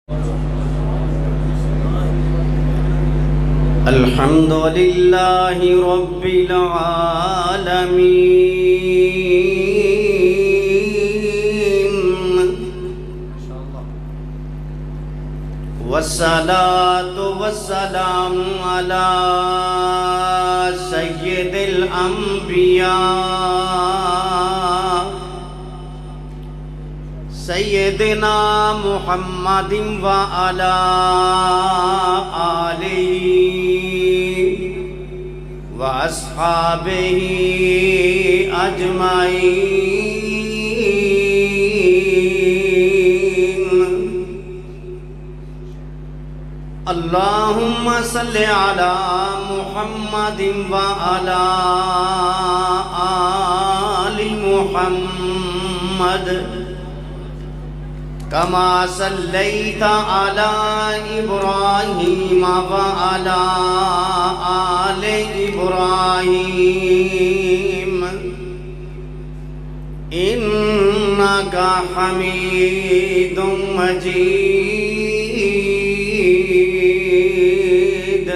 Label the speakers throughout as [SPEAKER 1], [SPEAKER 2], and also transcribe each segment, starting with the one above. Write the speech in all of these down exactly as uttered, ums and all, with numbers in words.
[SPEAKER 1] الحمد للہ رب العالمین والصلاة والسلام علی سید الانبیاء سیدنا محمد وعلی آلہ وَأَصْحَابِهِ أَجْمَعِينَ اللهم صل على محمد وعلى آل محمد كما صليت على إبراهيم وعلى آل إبراهيم إنك حميد مجيد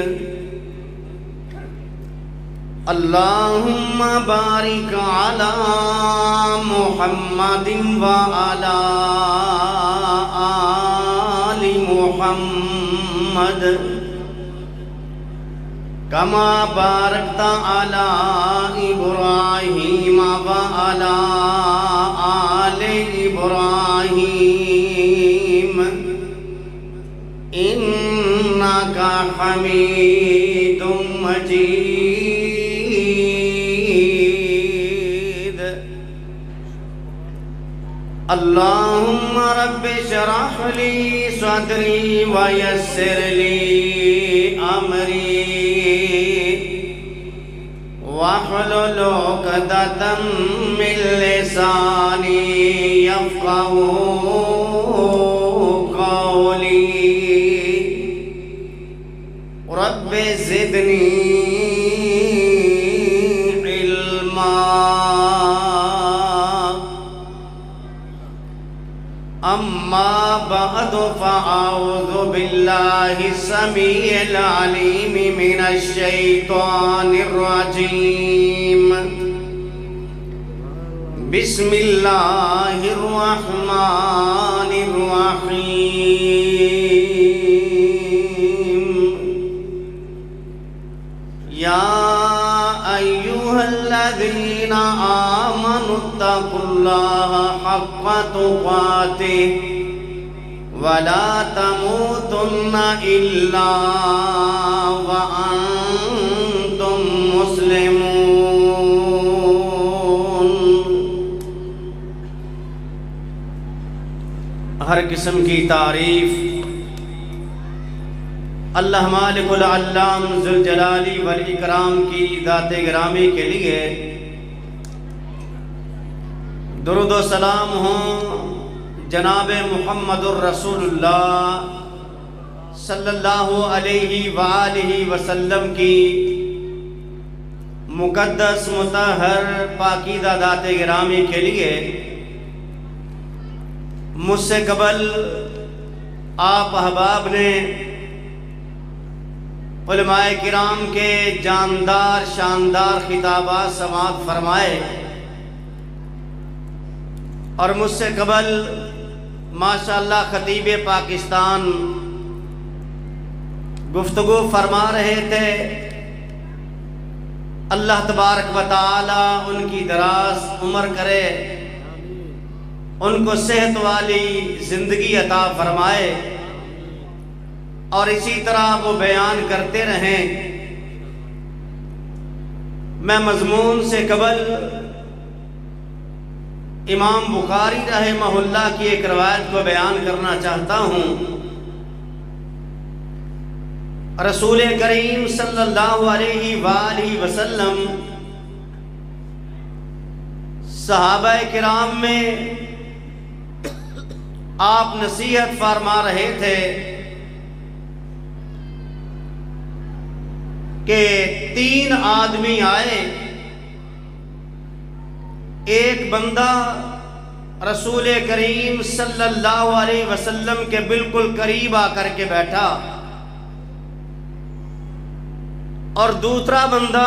[SPEAKER 1] اللهم بارك على محمد وعلى آل محمد كما باركت على إبراهيم وعلى آل إبراهيم إنك حميد مجيد اللهم رب اشرح لي صدري ويسر لي أمري واحلل عقدة من لساني يفقهوا قولي رب زدني علما أما بعد فأعوذ بالله السميع العليم من الشيطان الرجيم بسم الله الرحمن الرحيم يا أيها الذين آمنوا اتقوا الله حق تقاته ولا تموتن إلا وأنتم مسلمون ہر قسم کی تعریف اللہ مالک العلام ذوالجلال والاکرام کی ذات گرامی کے لیے درود و سلام ہوں جناب محمد الرسول اللہ صلی اللہ علیہ وآلہ وسلم کی مقدس مطہر پاکیزہ ذات گرامی کے لیے مجھ سے قبل آپ احباب نے علماء کرام کے جاندار شاندار خطابات سماعت فرمائے اور مجھ سے قبل ماشاءاللہ خطیب پاکستان گفتگو فرما رہے تھے اللہ تبارک و تعالی ان کی دراز عمر کرے ان کو صحت والی زندگی عطا فرمائے اور اسی طرح وہ بیان کرتے رہیں میں مضمون سے قبل امام بخاری رحمہ اللہ کی ایک روایت کو بیان کرنا چاہتا ہوں رسول کریم صلی اللہ علیہ وآلہ وسلم صحابہ کرام میں آپ نصیحت فرما رہے تھے کہ تین آدمی آئے، ایک بندہ رسول کریم صلی اللہ علیہ وسلم کے بالکل قریب آ کر کے بیٹھا، اور دوسرا بندہ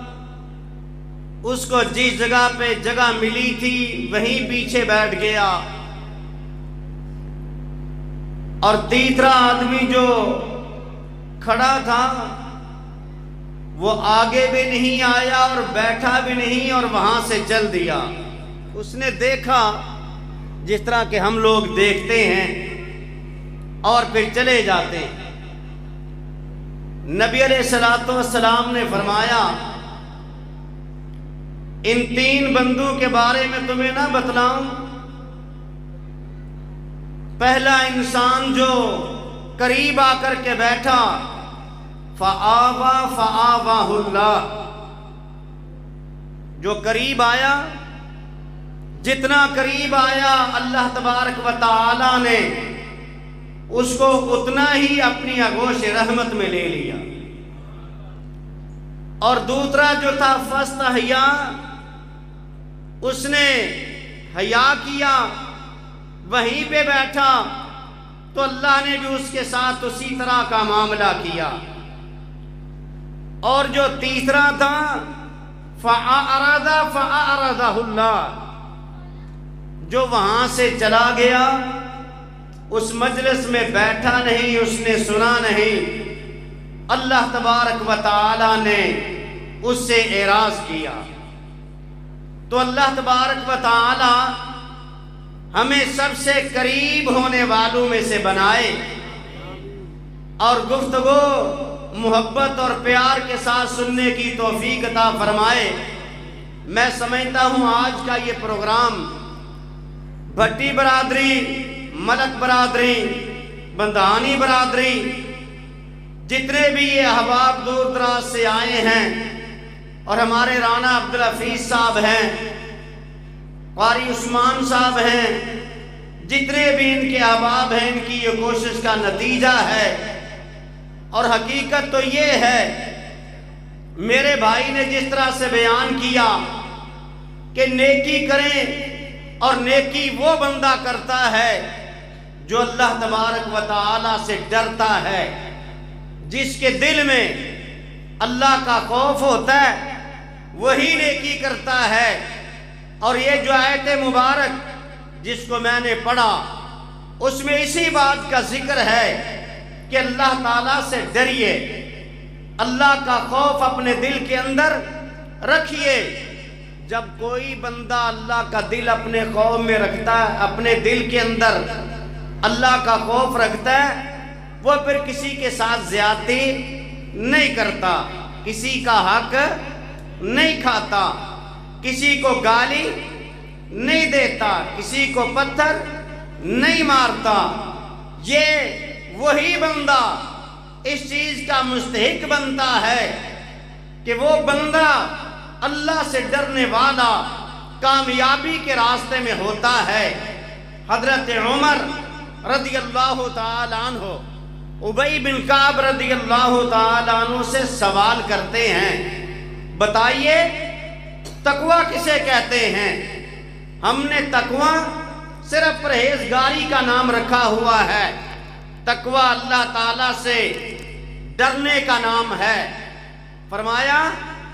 [SPEAKER 1] اس کو جس جگہ پہ جگہ ملی تھی وہیں پیچھے بیٹھ گیا، اور تیسرا آدمی جو کھڑا تھا وہ آگے بھی نہیں آیا اور بیٹھا بھی نہیں اور وہاں سے چل دیا۔ اس نے دیکھا جس طرح کہ ہم لوگ دیکھتے ہیں اور پھر چلے جاتے ہیں۔ نبی علیہ الصلوۃ والسلام نے فرمایا ان تین بندوں کے بارے میں تمہیں نہ بتلاؤں؟ پہلا انسان جو قریب آ کر کے بیٹھا، فآوا فآواہ اللہ، جو قریب آیا، جتنا قریب آیا اللہ تبارک و تعالی نے اس کو اتنا ہی اپنی آغوش رحمت میں لے لیا۔ اور دوسرا جو تھا فاستحیا، اس نے حیا کیا، وہیں پہ بیٹھا، تو اللہ نے بھی اس کے ساتھ اسی طرح کا معاملہ کیا۔ اور جو تیسرا تھا فَأَعْرَضَ فَأَعْرَضَهُ اللَّهُ، جو وہاں سے چلا گیا، اس مجلس میں بیٹھا نہیں، اس نے سنا نہیں، اللہ تبارک و تعالی نے اس سے اعراض کیا۔ تو اللہ تبارک و تعالی ہمیں سب سے قریب ہونے والوں میں سے بنائے، اور گفتگو محبت اور پیار کے ساتھ سننے کی توفیق عطا فرمائے۔ میں سمجھتا ہوں آج کا یہ پروگرام بھٹی برادری، ملک برادری، بندھانی برادری، جتنے بھی یہ احباب دور دراز سے آئے ہیں، اور ہمارے رانا عبدالحفیظ صاحب ہیں، قاری عثمان صاحب ہیں، جتنے بھی ان کے احباب ہیں، ان کی یہ کوشش کا نتیجہ ہے۔ اور حقیقت تو یہ ہے، میرے بھائی نے جس طرح سے بیان کیا کہ نیکی کریں، اور نیکی وہ بندہ کرتا ہے جو اللہ تبارک و تعالی سے ڈرتا ہے، جس کے دل میں اللہ کا خوف ہوتا ہے وہی نیکی کرتا ہے۔ اور یہ جو آیت مبارک جس کو میں نے پڑھا، اس میں اسی بات کا ذکر ہے کہ اللہ تعالیٰ سے ڈریے، اللہ کا خوف اپنے دل کے اندر رکھیے۔ جب کوئی بندہ اللہ کا دل اپنے خوف میں رکھتا ہے، اپنے دل کے اندر اللہ کا خوف رکھتا ہے، وہ پھر کسی کے ساتھ زیادتی نہیں کرتا، کسی کا حق نہیں کھاتا، کسی کو گالی نہیں دیتا، کسی کو پتھر نہیں مارتا۔ یہ وہی بندہ اس چیز کا مستحق بنتا ہے کہ وہ بندہ اللہ سے ڈرنے والا کامیابی کے راستے میں ہوتا ہے۔ حضرت عمر رضی اللہ تعالیٰ عنہ ابی بن کعب رضی اللہ تعالیٰ عنہ سے سوال کرتے ہیں، بتائیے تقوی کسے کہتے ہیں؟ ہم نے تقوی صرف پرہیزگاری کا نام رکھا ہوا ہے، تقوی اللہ تعالیٰ سے ڈرنے کا نام ہے۔ فرمایا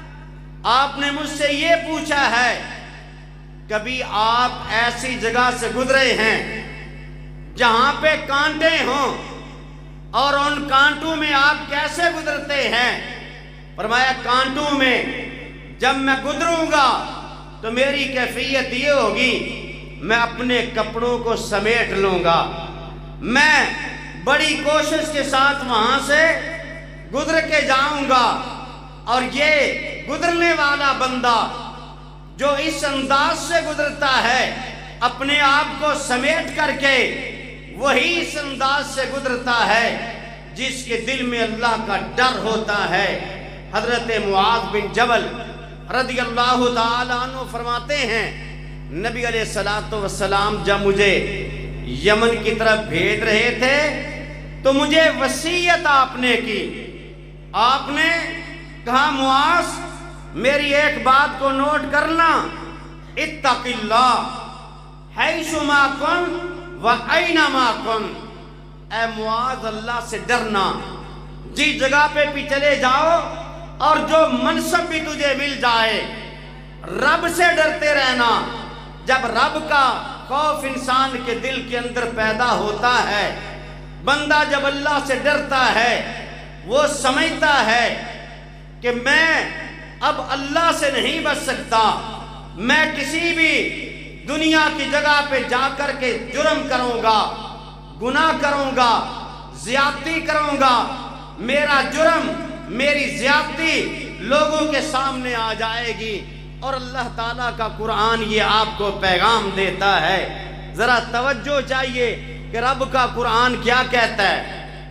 [SPEAKER 1] آپ نے مجھ سے یہ پوچھا ہے، کبھی آپ ایسی جگہ سے گزرے ہیں جہاں پہ کانٹے ہوں، اور ان کانٹوں میں آپ کیسے گزرتے ہیں؟ فرمایا کانٹوں میں جب میں گزروں گا تو میری کیفیت یہ ہوگی، میں اپنے کپڑوں کو سمیٹ لوں گا، میں بڑی کوشش کے ساتھ وہاں سے گزر کے جاؤں گا۔ اور یہ گزرنے والا بندہ جو اس انداز سے گزرتا ہے اپنے آپ کو سمیٹ کر کے، وہی اس انداز سے گزرتا ہے جس کے دل میں اللہ کا ڈر ہوتا ہے۔ حضرت معاذ بن جبل رضی اللہ تعالیٰ عنہ فرماتے ہیں، نبی علیہ الصلوۃ والسلام جب مجھے یمن کی طرف بھیج رہے تھے تو مجھے وصیت آپ نے کی، آپ نے کہا معاذ میری ایک بات کو نوٹ کرنا، اتق اللہ حیثما کن و اینما کن، اے معاذ اللہ سے ڈرنا، جس جگہ پہ بھی چلے جاؤ اور جو منصب بھی تجھے مل جائے، رب سے ڈرتے رہنا۔ جب رب کا خوف انسان کے دل کے اندر پیدا ہوتا ہے، بندہ جب اللہ سے ڈرتا ہے، وہ سمجھتا ہے کہ میں اب اللہ سے نہیں بچ سکتا، میں کسی بھی دنیا کی جگہ پہ جا کر کے جرم کروں گا، گناہ کروں گا، زیادتی کروں گا، میرا جرم، میری زیادتی لوگوں کے سامنے آ جائے گی۔ اور اللہ تعالیٰ کا قرآن یہ آپ کو پیغام دیتا ہے، ذرا توجہ چاہیے کہ رب کا قرآن کیا کہتا ہے۔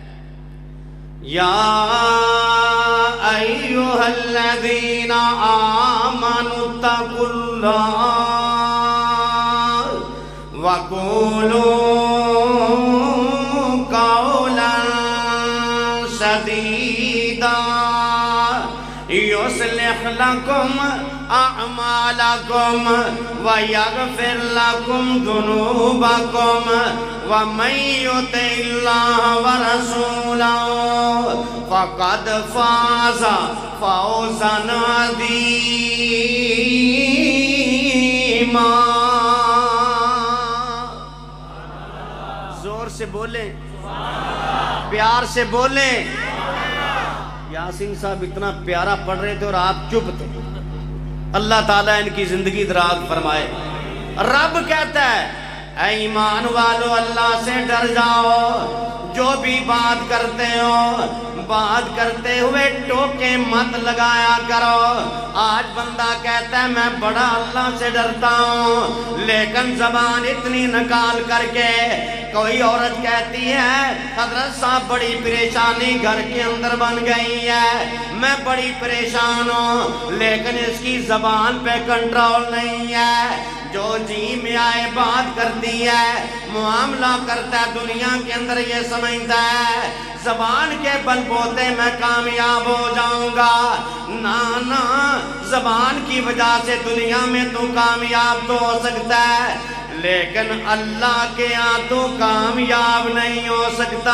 [SPEAKER 1] یا ایھا الذین آمنوا اتقوا اللہ وقولوا قولا سدیدا یصلح لکم اعمالکم ویغفر لکم ذنوبکم ومن یطع اللہ ورسولہ فقد فاز فوزا عظیما۔ زور سے بولیں، پیار سے بولیں۔ یاسین صاحب اتنا پیارا پڑھ رہے تھے اور آپ چپ تھے۔ اللہ تعالیٰ ان کی زندگی دراز فرمائے۔ رب کہتا ہے اے ایمان والو اللہ سے ڈر جاؤ، جو بھی بات کرتے ہو بات کرتے ہوئے ٹوکے مت لگایا کرو۔ آج بندہ کہتا ہے میں بڑا اللہ سے ڈرتا ہوں، لیکن زبان اتنی نکال کر کے کوئی عورت کہتی ہے حضرت صاحب بڑی پریشانی گھر کے اندر بن گئی ہے، میں بڑی پریشان ہوں، لیکن اس کی زبان پہ کنٹرول نہیں ہے، جو جی میں آئے بات کرتی ہے، معاملہ کرتا ہے، دنیا کے اندر یہ سمجھتا ہے زبان کے بل بوتے میں کامیاب ہو جاؤں گا۔ نا نا، زبان کی وجہ سے دنیا میں تو کامیاب تو ہو سکتا ہے، لیکن اللہ کے ہاں تو کامیاب نہیں ہو سکتا۔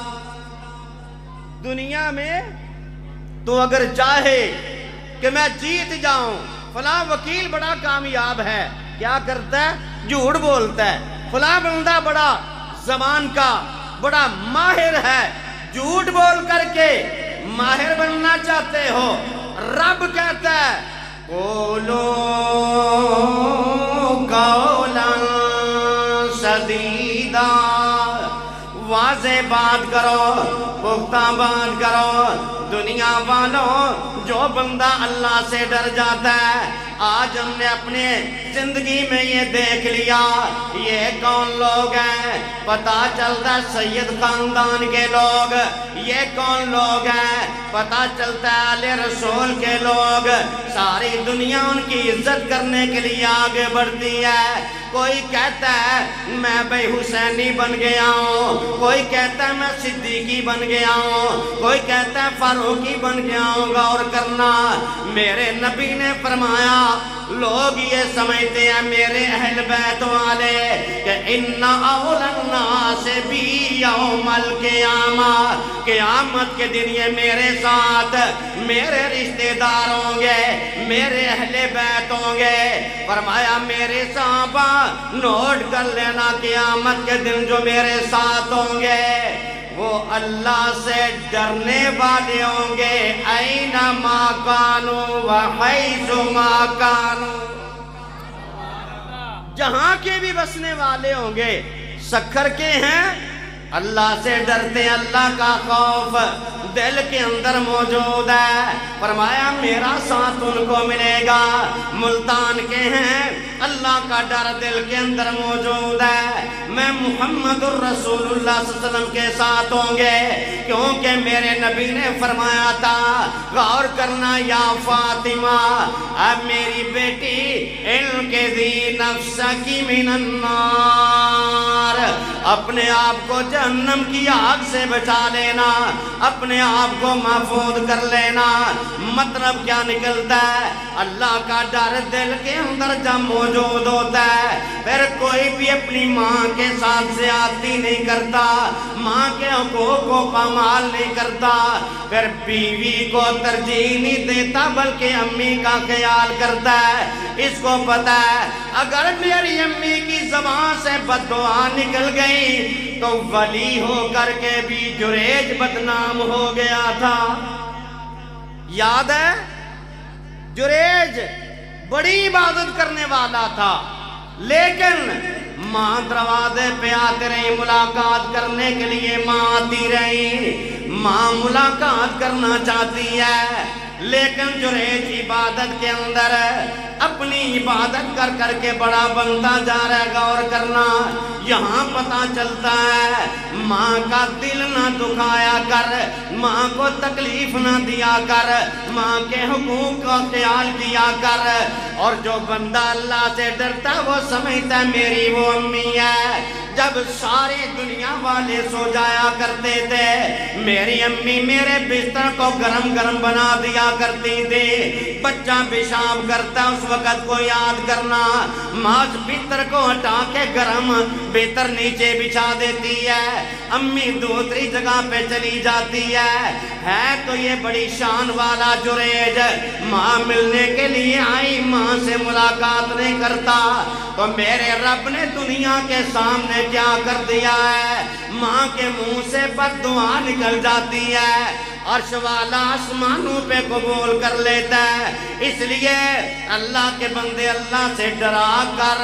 [SPEAKER 1] دنیا میں تو اگر چاہے کہ میں جیت جاؤں، فلاں وکیل بڑا کامیاب ہے، کیا کرتا ہے؟ جھوٹ بولتا ہے۔ فلاں بندہ بڑا زبان کا بڑا ماہر ہے، جھوٹ بول کر کے ماہر بننا چاہتے ہو۔ رب کہتا ہے قولوا قولا سدیدا، واضح بات کرو، پختہ بات کرو۔ دنیا والوں، جو بندہ اللہ سے ڈر جاتا ہے، آج ہم نے اپنے زندگی میں یہ دیکھ لیا یہ کون لوگ ہیں، پتہ چلتا ہے سید خاندان کے لوگ، یہ کون لوگ ہیں، پتہ چلتا ہے اہل رسول کے لوگ، ساری دنیا ان کی عزت کرنے کے لیے آگے بڑھتی ہے۔ کوئی کہتا ہے میں بھائی حسینی بن گیا ہوں، کوئی کہتا ہے میں صدیقی بن گیا ہوں، کوئی کہتا ہے فاروقی بن گیا ہوں۔ غور کرنا، میرے نبی نے فرمایا لوگ یہ سمجھتے ہیں میرے اہل بیت والے کہ ان اول الناس بی یوم القیامہ، قیامت کے دن یہ میرے ساتھ میرے رشتہ دار ہوں گے، میرے اہل بیت ہوں گے۔ فرمایا میرے صحابہ نوٹ کر لینا، قیامت کے دن جو میرے ساتھ ہوں گے وہ اللہ سے ڈرنے والے ہوں گے، اینما کانوا وحیثما کانوا، جہاں کے بھی بسنے والے ہوں گے۔ سکھر کے ہیں اللہ سے ڈرتے ہیں، اللہ کا خوف دل کے اندر موجود ہے، فرمایا میرا ساتھ ان کو ملے گا۔ ملتان کے ہیں اللہ کا ڈر دل کے اندر موجود ہے، میں محمد الرسول اللہ صلی اللہ علیہ وسلم کے ساتھ ہوں گے، کیونکہ میرے نبی نے فرمایا تھا غور کرنا یا فاطمہ، اب میری بیٹی انقذی نفسک من النار، اپنے آپ کو جہنم کی آگ سے بچا لینا، اپنے اپنے آپ کو محفوظ کر لینا۔ مطلب کیا نکلتا ہے؟ اللہ کا ڈر دل کے اندر جب موجود ہوتا ہے پھر کوئی بھی اپنی ماں کے ساتھ زیادتی نہیں کرتا، ماں کے حقوق کو پامال نہیں کرتا، پھر بیوی کو ترجیح نہیں دیتا بلکہ امی کا خیال کرتا ہے۔ اس کو پتا ہے اگر میری امی کی زبان سے بد دعا نکل گئی تو ولی ہو کر کے بھی جریج بدنام ہو گیا تھا۔ یاد ہے؟ جریج بڑی عبادت کرنے والا تھا، لیکن ماں دروازے پہ آتے رہی ملاقات کرنے کے لیے، ماں آتی رہی، ماں ملاقات کرنا چاہتی ہے، لیکن جریج عبادت کے اندر اپنی عبادت کر کر کے بڑا بنتا جا رہا ہے۔ غور کرنا، یہاں پتہ چلتا ہے ماں کا دل نہ دکھایا کر، ماں کو تکلیف نہ دیا کر، ماں کے حقوق کا خیال کیا کر۔ اور جو بندہ اللہ سے ڈرتا ہے وہ سمجھتا ہے میری وہ امی ہے۔ جب سارے دنیا والے سو جایا کرتے تھے میری امی میرے بستر کو گرم گرم بنا دیا کرتی تھی۔ بچہ پیشاب کرتا اس وقت کو یاد کرنا، ماں بستر کو ہٹا کے گرم بستر نیچے بچھا دیتی ہے، امی دوسری جگہ پہ چلی جاتی ہے۔ ہے تو یہ بڑی شان والا جریج، ماں ملنے کے لیے آئی، ماں سے ملاقات نہیں کرتا، تو میرے رب نے دنیا کے سامنے کیا کر دیا ہے؟ ماں کے منہ سے بد دعا نکل جاتی ہے، عرش والا آسمانوں پہ قبول کر لیتا ہے۔ اس لیے اللہ کے بندے اللہ سے ڈرا کر،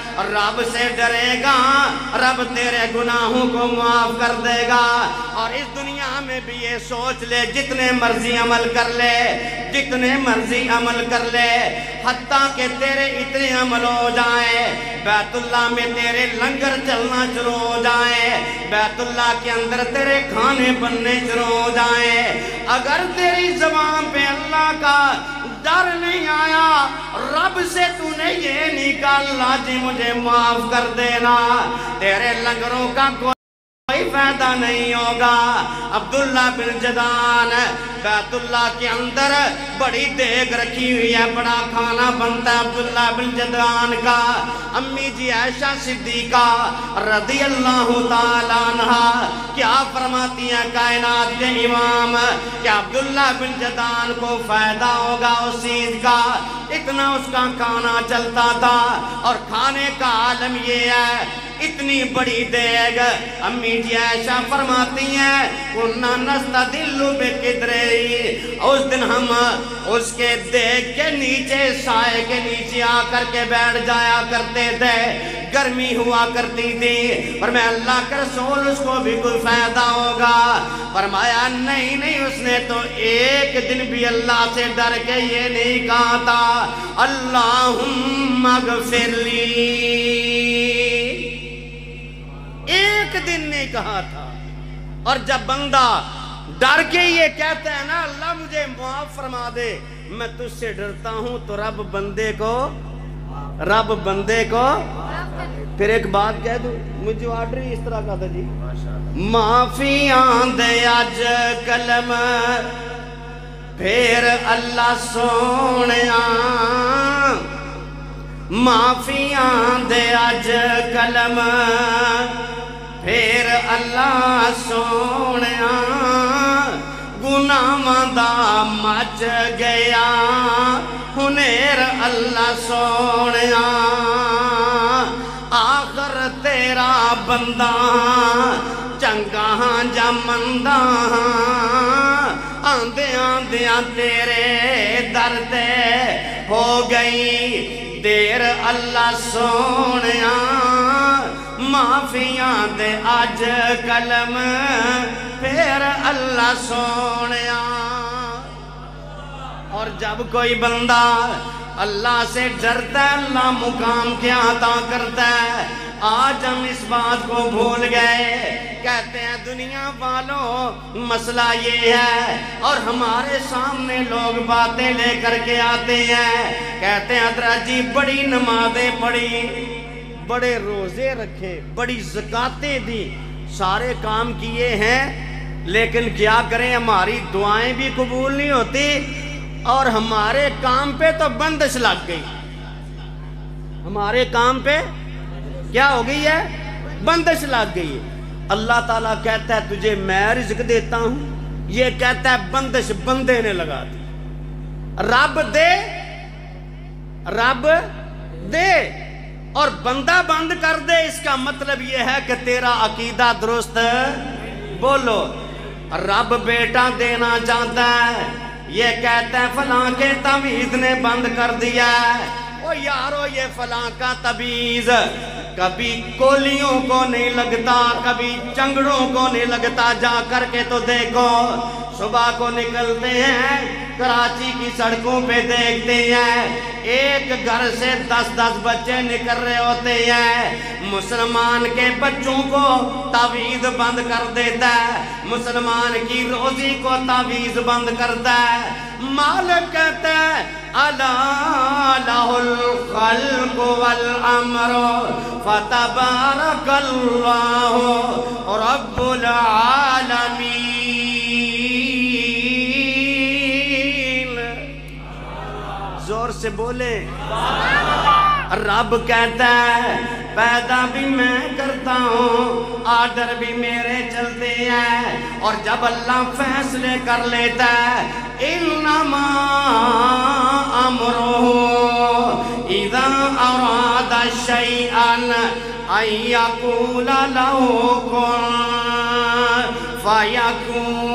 [SPEAKER 1] رب سے ڈرے گا رب تیرے گناہوں کو معاف کر دے گا۔ اور اس دنیا میں بھی یہ سوچ لے جتنے مرضی عمل کر لے، جتنے مرضی عمل کر لے، حتیٰ کہ تیرے اتنے عمل ہو جائیں بیت اللہ میں تیرے لنگر چلنا شروع ہو جائیں، بیت اللہ کے اندر تیرے کھانے بننے شروع ہو جائیں، اگر تیری زبان پہ اللہ کا ڈر نہیں آیا، رب سے تو نے یہ نہیں کہا اللہ جی مجھے معاف کر دینا، تیرے لنگروں کا کوئی کوئی فائدہ نہیں ہوگا۔ عبداللہ بن جدعان بیت اللہ کے اندر بڑی دیگ رکھی ہوئی ہے، بڑا کھانا بنتا ہے عبداللہ بن جدعان کا۔ امی جی عائشہ صدیقہ رضی اللہ تعالیٰ عنہ کیا فرماتی ہیں کائنات کے امام کہ عبداللہ بن جدعان کو فائدہ ہوگا اس چیز کا، اتنا اس کا کھانا چلتا تھا۔ اور کھانے کا عالم یہ ہے اتنی بڑی دیگ، امی جی عائشہ فرماتی ہیں اُنَّا نَسْتَدِلُّ بِقِدْرِهِ، اس دن ہم اس کے دیگ کے نیچے سائے کے نیچے آ کر کے بیٹھ جایا کرتے تھے، گرمی ہوا کرتی تھی، اور میں اللہ کے رسول اس کو بھی کوئی فائدہ ہوگا؟ فرمایا نہیں نہیں، اس نے تو ایک دن بھی اللہ سے ڈر کے یہ نہیں کہا تھا اللہم اغفر لی، ایک دن نہیں کہا تھا۔ اور جب بندہ ڈر کے یہ کہتا ہے نا اللہ مجھے معاف فرما دے، میں تجھ سے ڈرتا ہوں، تو رب بندے کو رب بندے کو پھر ایک بات کہہ دوں، مجھے آرڈر اس طرح کا تھا جی، معافیاں دے اج کلم پھر اللہ سونیا، معافیاں دے اج کلم پھر اللہ سونیا، گناہاں دا مچ گیا ہنیر اللہ سونیا، آخر تیرا بندہ چنگاں جا مندہ، آندے آندیاں تیرے درد ہو گئی دیر اللہ سونیا، معافیاں دے آج کلم پھر اللہ سونیا۔ اور جب کوئی بندہ اللہ سے ڈرتا ہے اللہ مقام کیا عطا کرتا ہے۔ آج ہم اس بات کو بھول گئے، کہتے ہیں دنیا والوں مسئلہ یہ ہے، اور ہمارے سامنے لوگ باتیں لے کر کے آتے ہیں، کہتے ہیں حضرت جی بڑی نمازیں پڑھی، بڑے روزے رکھے، بڑی زکاتیں دی، سارے کام کیے ہیں لیکن کیا کریں ہماری دعائیں بھی قبول نہیں ہوتی اور ہمارے کام پہ تو بندش لگ گئی. ہمارے کام پہ کیا ہو گئی ہے؟ بندش لگ گئی ہے. اللہ تعالیٰ کہتا ہے تجھے میں رزق دیتا ہوں، یہ کہتا ہے بندش بندے نے لگا دی. رب دے رب دے اور بندہ بند کر دے، اس کا مطلب یہ ہے کہ تیرا عقیدہ درست. بولو رب بیٹا دینا چاہتا ہے، یہ کہتا ہے فلاں کے تعویذ نے بند کر دیا ہے. او یارو یہ فلاں کا تعویذ کبھی کولیوں کو نہیں لگتا، کبھی چنگڑوں کو نہیں لگتا. جا کر کے تو دیکھو، صبح کو نکلتے ہیں کراچی کی سڑکوں پہ دیکھتے ہیں ایک گھر سے دس دس بچے نکل رہے ہوتے ہیں. مسلمان کے بچوں کو تعویذ بند کر دیتا ہے، مسلمان کی روزی کو تعویذ بند کرتا ہے. مالک کہتا ہے الا لہ الخلق والامر فتبارک اللہ رب العالمین. زور سے بولے. رب کہتا ہے پیدا بھی میں کرتا ہوں، آرڈر بھی میرے چلتے ہیں. اور جب اللہ فیصلے کر لیتا ہے انما امرہ اذا اراد شیئا ان یقول لہ کن فیکون.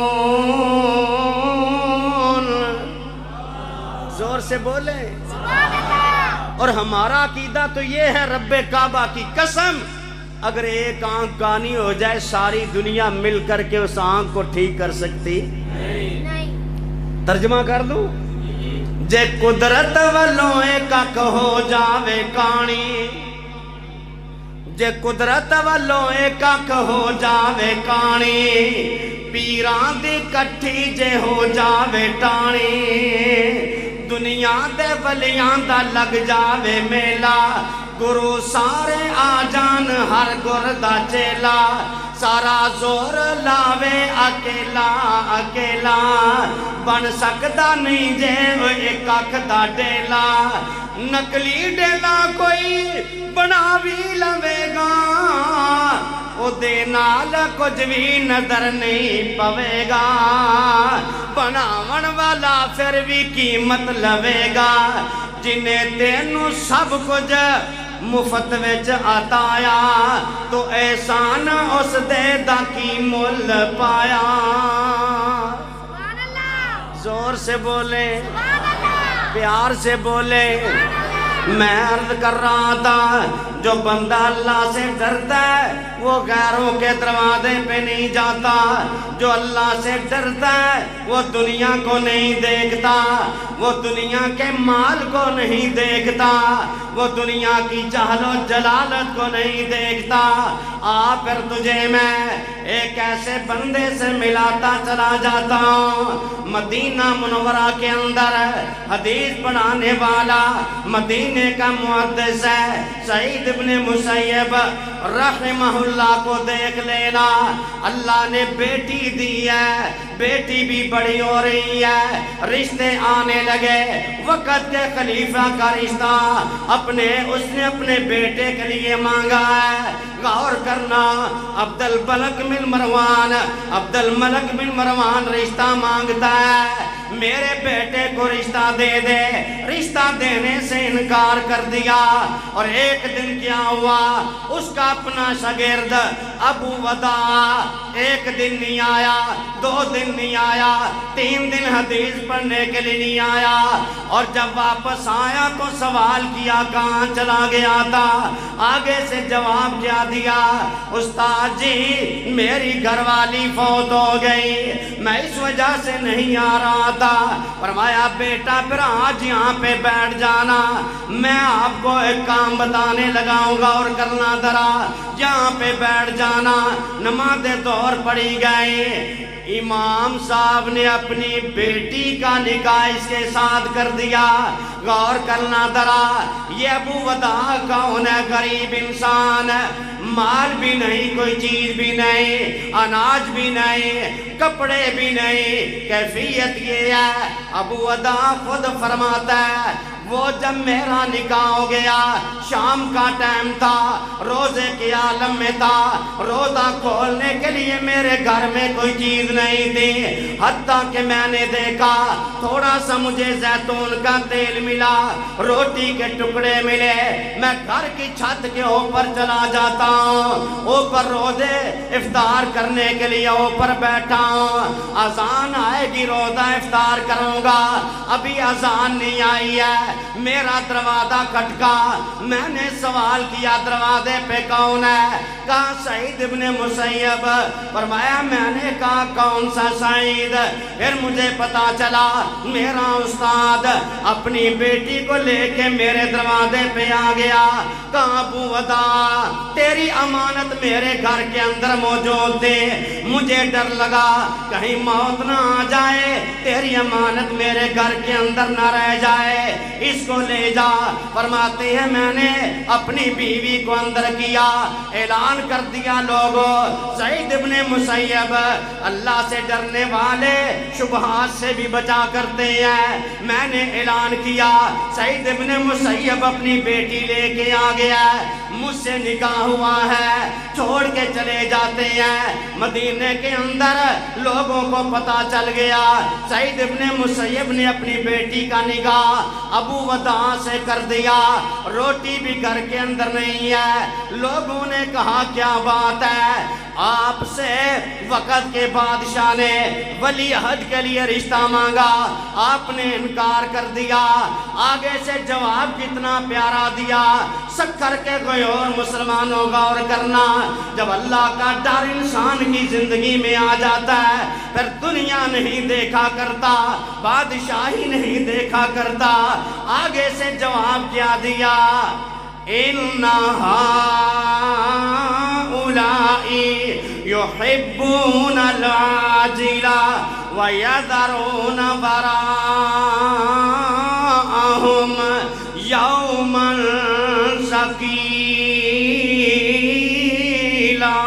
[SPEAKER 1] زور سے بولے. اور ہمارا عقیدہ تو یہ ہے رب کعبہ کی قسم اگر ایک آنکھ کانی ہو جائے ساری دنیا مل کر کے اس آنکھ کو ٹھیک کر سکتی نہیں. ترجمہ کر دوں جے قدرت والوں ایک اک ہو جاوے کانی، جے قدرت والوں ایک اک ہو جاوے کانی، پیران دی کٹھی جے ہو جاوے ٹانی. دنیا دے ولیاں دا لگ جاوے میلا، گرو سارے آ جان ہر گر دا چیلا. سارا زور لاوے اکیلا اکیلا، بن سکدا نہیں جے ایک اکھ دا ڈیلا. نکلی ڈیلا کوئی بنا بھی لوے گا، او دے نال کچھ بھی نظر نہیں پوے گا. بناون والا پھر بھی قیمت لوے گا، جنہیں تینوں سب کچھ مفت وچ عطایا تو احسان اس دے دا کی مل پایا. زور سے بولے، پیار سے بولے. میں عرض کر رہا تھا جو بندہ اللہ سے ڈرتا ہے وہ غیروں کے دروازے پہ نہیں جاتا، جو اللہ سے ڈرتا ہے وہ دنیا کو نہیں دیکھتا، وہ دنیا کے مال کو نہیں دیکھتا، وہ دنیا کی چہل و جلالت کو نہیں دیکھتا. آ پھر تجھے میں ایک ایسے بندے سے ملاتا چلا جاتا ہوں مدینہ منورہ کے اندر حدیث پڑھانے والا، مدینے کا محدث ہے سعید ابن مسیب رحمہ اللہ کو دیکھ لینا. اللہ نے بیٹی دی ہے، بیٹی بھی بڑی ہو رہی ہے، رشتے آنے لگے. وقت کے خلیفہ کا رشتہ اپنے اس نے اپنے بیٹے کے لیے مانگا ہے. غور کرنا، عبد الملک بن مروان عبد الملک بن مروان رشتہ مانگتا ہے میرے بیٹے کو رشتہ دے دے. رشتہ دینے سے انکار کر دیا. اور ایک دن کیا ہوا، اس کا اپنا شاگرد ابو وداع ایک دن نہیں آیا، دو دن نہیں آیا، تین دن حدیث پڑھنے کے لیے نہیں آیا. اور جب واپس آیا تو سوال کیا کہاں چلا گیا تھا. آگے سے جواب کیا دیا، استاد جی میری گھر والی فوت ہو گئی، میں اس وجہ سے نہیں آ رہا تھا. فرمایا بیٹا پھر آج یہاں پہ بیٹھ جانا، میں آپ کو ایک کام بتانے لگاؤں گا اور کرنا ذرا. یہاں پہ بیٹھ جانا. نماز دور پڑی گئی. امام صاحب نے اپنی بیٹی کا نکاح اس کے ساتھ کر دیا. غور کرنا ذرا، یہ ابو وداع کون ہے؟ غریب انسان، مال بھی نہیں، کوئی چیز بھی نہیں، اناج بھی نہیں، کپڑے بھی نہیں، کیفیت یہ ہے ابو ادا خود فرماتا ہے وہ جب میرا نکاح ہو گیا شام کا ٹائم تھا، روزے کے عالم میں تھا، روزہ کھولنے کے لیے میرے گھر میں کوئی چیز نہیں تھی، حتیٰ کہ میں نے دیکھا تھوڑا سا مجھے زیتون کا تیل ملا، روٹی کے ٹکڑے ملے، میں گھر کی چھت کے اوپر چلا جاتا ہوں، اوپر روزے افطار کرنے کے لیے اوپر بیٹھا ہوں، اذان آئے گی روزہ افطار کروں گا، ابھی اذان نہیں آئی ہے، میرا دروازہ کھٹکا، میں نے سوال کیا دروازے پہ کون ہے؟ کہا سعید ابن مسیب، فرمایا میں نے کہا کون سا سعید؟ پھر مجھے پتا چلا میرا استاد اپنی بیٹی کو لے کے میرے دروازے پہ آ گیا، کہا ابو ودا تیری امانت میرے گھر کے اندر موجود تھی، مجھے ڈر لگا کہیں موت نہ آ جائے، تیری امانت میرے گھر کے اندر نہ رہ جائے، اس کو لے جا۔ فرماتے ہیں میں نے اپنی بیوی کو اندر کیا، اعلان کر دیا لوگوں سعید ابن مسیب اللہ سے ڈرنے والے شبہات سے بھی بچا کرتے ہیں، میں نے اعلان کیا سعید ابن مسیب اپنی بیٹی لے کے آ گیا، مجھ سے نکاح ہوا ہے، چھوڑ کے چلے جاتے ہیں، مدینے کے اندر لوگوں کو پتا چل گیا سعید ابن مسیب نے اپنی بیٹی کا نکاح ابو ودا سے کر دیا، روٹی بھی گھر کے اندر نہیں ہے، لوگوں نے کہا کیا بات ہے؟ آپ سے وقت کے بادشاہ نے ولی عہد کے لیے رشتہ مانگا، آپ نے انکار کر دیا، آگے سے جواب کتنا پیارا دیا، سکر کے کوئی اور مسلمانوں غور کرنا، جب اللہ کا ڈر انسان کی زندگی میں آ جاتا ہے پھر دنیا نہیں دیکھا کرتا، بادشاہی نہیں دیکھا کرتا، آگے سے جواب کیا دیا اِنَّهَا أُولَٰئِ يُحِبُّونَ الْعَاجِلَ وَيَذَرُونَ وَرَاءَهُمْ يَوْمًا ثَقِيلًا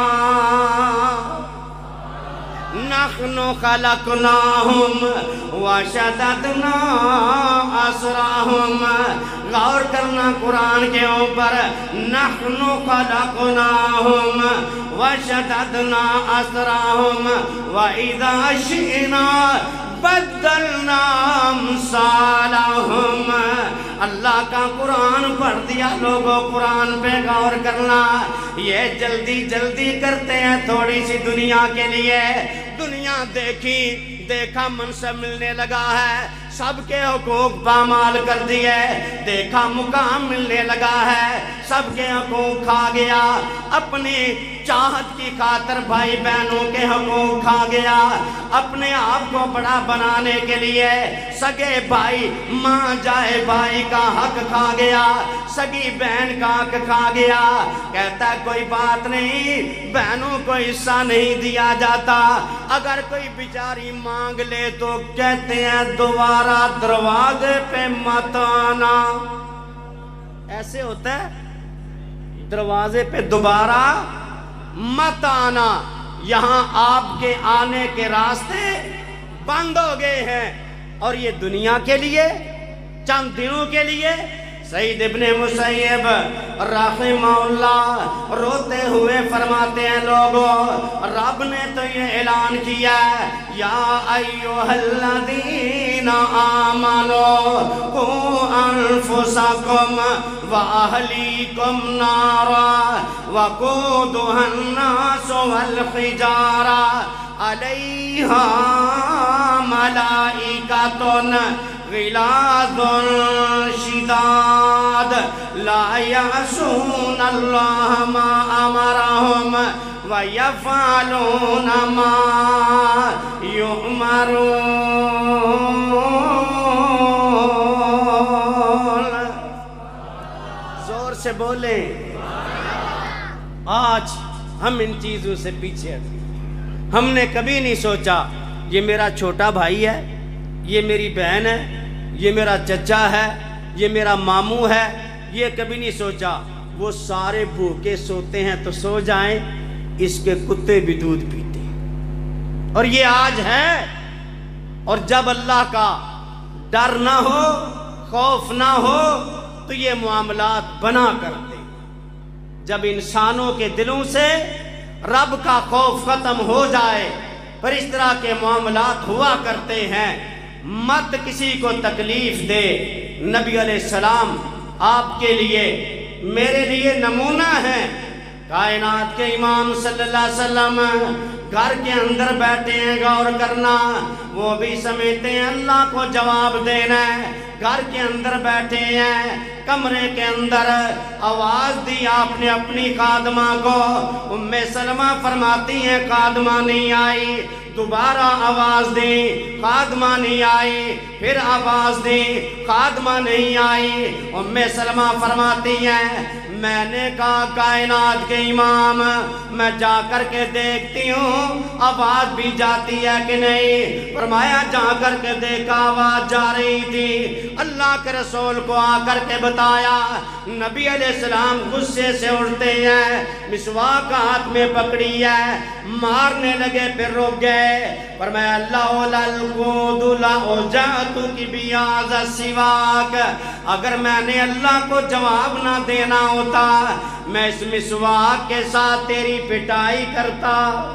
[SPEAKER 1] نَحْنُ خَلَقْنَاهُمْ وَشَدَدْنَا أَسْرَهُمْ، غور کرنا قرآن کے اوپر، نَحْنُ خَلَقْنَاهُمْ وَشَدَدْنَا أَسْرَهُمْ وَإِذَا شِئْنَا بدلنا امثالہم۔ اللہ کا قرآن پڑھ دیا لوگوں، قرآن پہ غور کرنا، یہ جلدی جلدی کرتے ہیں تھوڑی سی دنیا کے لیے، دنیا دیکھی دیکھا منصب ملنے لگا ہے، سب کے حقوق پامال کر دیے، دیکھا مقام ملنے لگا ہے، سب کے حقوق کھا گیا، اپنی چاہت کی خاطر بھائی بہنوں کے حقوق کھا گیا، اپنے آپ کو بڑا بنانے کے لیے سگے بھائی ماں جائے بھائی کا حق کھا گیا، سگی بہن کا حق کھا گیا، کہتا ہے کوئی بات نہیں بہنوں کو حصہ نہیں دیا جاتا، اگر کوئی بیچاری مانگ لے تو کہتے ہیں دوبارہ دروازے پہ مت آنا، ایسے ہوتا ہے دروازے پہ دوبارہ مت آنا، یہاں آپ کے آنے کے راستے بند ہو گئے ہیں، اور یہ دنیا کے لیے چند دنوں کے لیے۔ سعید ابن مسیب رحمہ اللہ روتے ہوئے فرماتے ہیں لوگوں رب نے تو یہ اعلان کیا ہے یا ایوہ الذین آمنوا قوا انفسکم واہلیکم نارا وقودها الناس والحجارہ علیہا ملائکۃ غلاظ شداد لا یعصون اللہ ما امرہم ویفعلون ما یؤمرون۔ زور سے بولیں، آج ہم ان چیزوں سے پیچھے ہٹے، ہم نے کبھی نہیں سوچا یہ میرا چھوٹا بھائی ہے، یہ میری بہن ہے، یہ میرا چچا ہے، یہ میرا ماموں ہے، یہ کبھی نہیں سوچا۔ وہ سارے بھوکے سوتے ہیں تو سو جائیں، اس کے کتے بھی دودھ پیتے ہیں، اور یہ آج ہے۔ اور جب اللہ کا ڈر نہ ہو، خوف نہ ہو، تو یہ معاملات بنا کرتے۔ جب انسانوں کے دلوں سے رب کا خوف ختم ہو جائے، پھر اس طرح کے معاملات ہوا کرتے ہیں۔ مت کسی کو تکلیف دے۔ نبی علیہ السلام آپ کے لیے، میرے لیے نمونہ ہے۔ کائنات کے امام صلی اللہ علیہ وسلم گھر کے اندر بیٹھے ہیں، غور کرنا، وہ بھی سمجھتے ہیں اللہ کو جواب دینا ہے۔ گھر کے اندر بیٹھے ہیں، کمرے کے اندر آواز دی آپ نے اپنی خادمہ کو۔ ام سلمہ فرماتی ہیں خادمہ نہیں آئی، دوبارہ آواز دی، خادمہ نہیں آئی، پھر آواز دی، خادمہ نہیں آئی۔ ام سلمہ فرماتی ہیں میں نے کہا کائنات کے امام میں جا کر کے دیکھتی ہوں آواز بھی جاتی ہے کہ نہیں۔ فرمایا جا کر کے دیکھا آواز جا رہی تھی۔ اللہ کے رسول کو آ کر کے بتایا، نبی علیہ السلام غصے سے اٹھتے ہیں، مسواک ہاتھ میں پکڑی ہے، مارنے لگے، پھر رک گئے۔ فرمایا لولا القود لاوجعتک بهذا السواک، اگر میں نے اللہ کو جواب نہ دینا ہوتا میں اس مسواک کے ساتھ تیری پٹائی کرتا،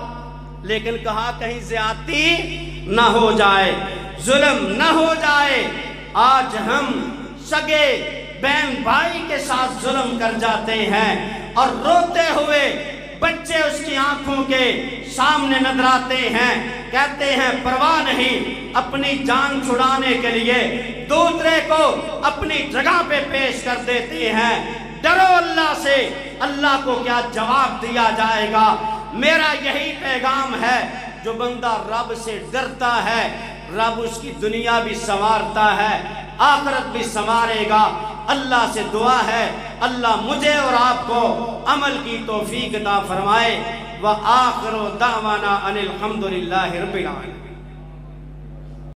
[SPEAKER 1] لیکن کہا کہیں زیادتی نہ ہو جائے، ظلم نہ ہو جائے۔ آج ہم سگے بہن بھائی کے ساتھ ظلم کر جاتے ہیں، اور روتے ہوئے بچے اس کی آنکھوں کے سامنے نظر آتے ہیں، کہتے ہیں پرواہ نہیں، اپنی جان چھڑانے کے لیے دوسرے کو اپنی جگہ پہ پیش کر دیتے ہیں۔ ڈرو اللہ سے، اللہ کو کیا جواب دیا جائے گا۔ میرا یہی پیغام ہے، جو بندہ رب سے ڈرتا ہے، رب اس کی دنیا بھی سنوارتا ہے، آخرت بھی سنوارے گا۔ اللہ سے دعا ہے اللہ مجھے اور آپ کو عمل کی توفیق عطا فرمائے۔ وآخر دعوانا ان الحمد للہ رب العالمین۔